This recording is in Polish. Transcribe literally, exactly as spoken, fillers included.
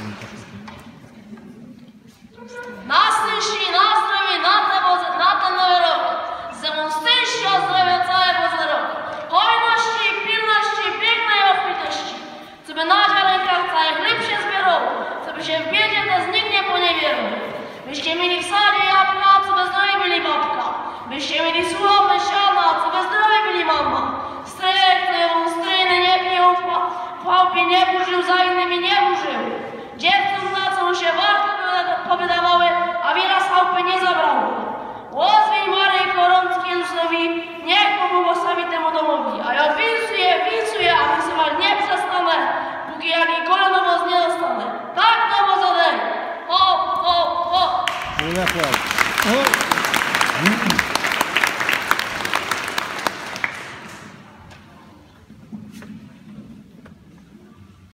Na szczęście, na zdrowie, na ten, na ten nowy rok. Ze mną szczęścia, zdrowia całego za rok. Hojności, pilności, pięknej obfitości. Co by na ziarenkach cały chleb się zbierał. Co by się w biedzie to z nikt nie poniewierzył. Byście mieli w sadzie jabłka, co by zdrowi byli babka. Byście mieli słomy, siana, co by zdrowi byli mama. Stryjek, którą stryjny nie pił, chłopie nie burzył, za innymi nie burzył. Dziewczom na co mu się warto powydawały, a wiele z chałupy nie zabrały. Łozwiń Maryi Korącki Jezusowi, niech pobłogosławi temu domowi. A ja winsuję, winsuję, a winsować nie przestanę, póki ja nikogo nowoz nie dostanę. Tak nowo zadaj. Hop, hop, hop.